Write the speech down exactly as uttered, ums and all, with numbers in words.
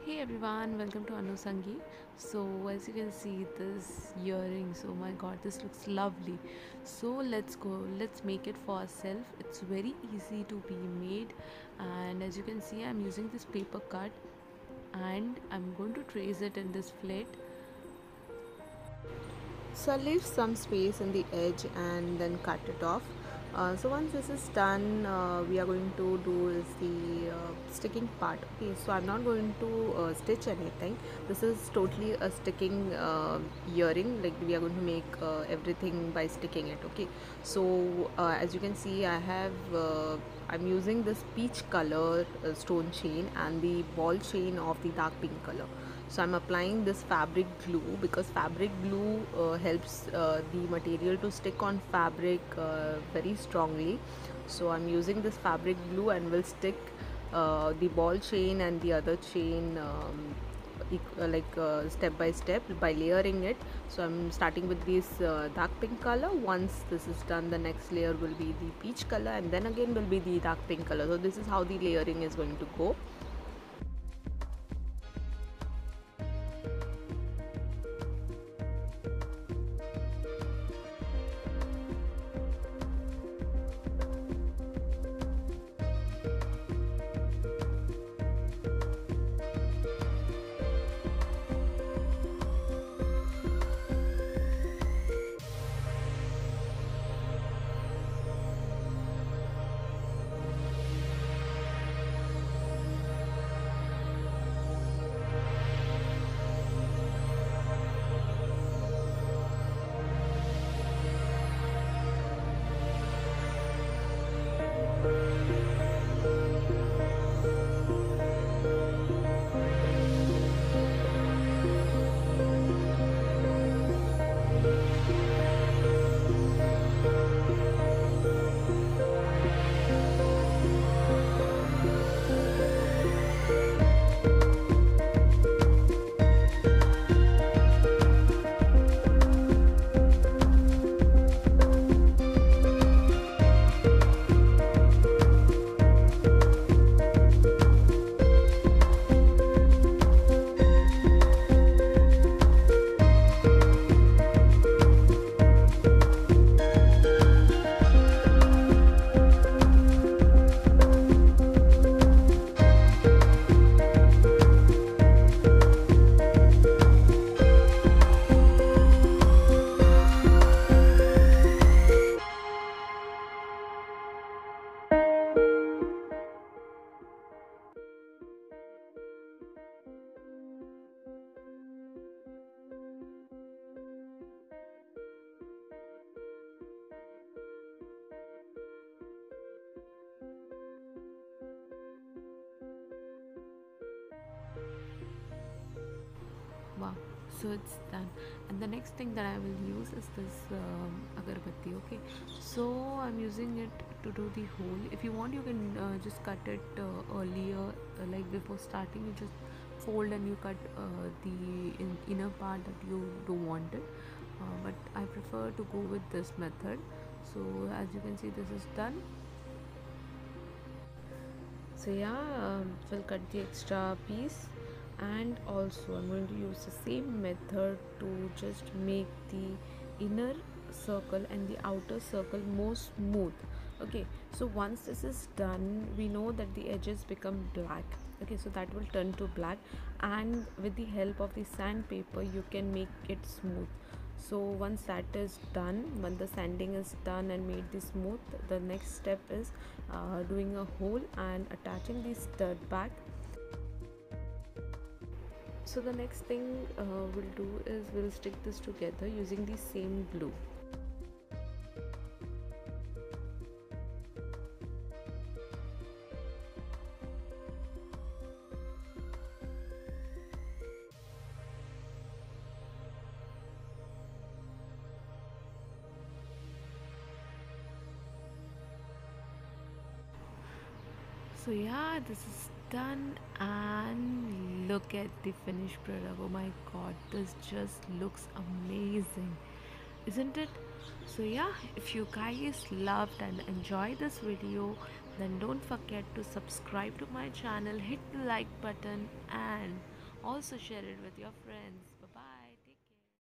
Hey everyone, welcome to Anusangi. So as you can see this earrings, oh my god, this looks lovely. So let's go, let's make it for ourselves. It's very easy to be made, and as you can see I'm using this paper cut and I'm going to trace it in this plate. So I'll leave some space in the edge and then cut it off. Uh, so once this is done, uh, we are going to do is the uh, sticking part. Okay, so I'm not going to uh, stitch anything. This is totally a sticking uh, earring. Like we are going to make uh, everything by sticking it. Okay, so uh, as you can see, I have uh, I'm using this peach color uh, stone chain and the ball chain of the dark pink color. So I'm applying this fabric glue because fabric glue uh, helps uh, the material to stick on fabric uh, very strongly. So I'm using this fabric glue and will stick uh, the ball chain and the other chain um, uh, like uh, step by step by layering it. So I'm starting with this uh, dark pink color. Once this is done, the next layer will be the peach color and then again will be the dark pink color. So this is how the layering is going to go. Wow, so it's done. And the next thing that I will use is this um, agarbatti. Okay, so I'm using it to do the hole. If you want, you can uh, just cut it uh, earlier, uh, like before starting. You just fold and you cut uh, the in, inner part that you don't want it. Uh, but I prefer to go with this method. So as you can see, this is done. So yeah, um, we'll cut the extra piece, and also I'm going to use the same method to just make the inner circle and the outer circle more smooth. Okay, so once this is done, we know that the edges become black. Okay, so that will turn to black, and with the help of the sandpaper you can make it smooth. So once that is done, when the sanding is done and made this smooth, the next step is uh, doing a hole and attaching the stud back. So the next thing uh, we'll do is we'll stick this together using the same glue. So yeah, this is done, and look at the finished product. Oh my god, this just looks amazing, isn't it? So yeah, if you guys loved and enjoyed this video, then don't forget to subscribe to my channel, hit the like button, and Also share it with your friends. Bye bye.